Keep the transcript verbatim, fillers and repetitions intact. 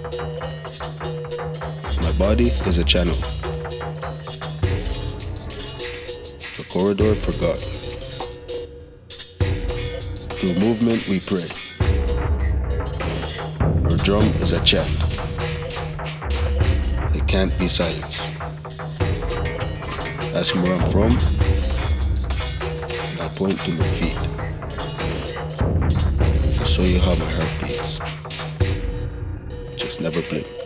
My body is a channel. The corridor for God. Through movement we pray. Our drum is a chant. It can't be silenced. Ask me where I'm from, and I point to my feet. I'll show you how my heart beats. Just never blink.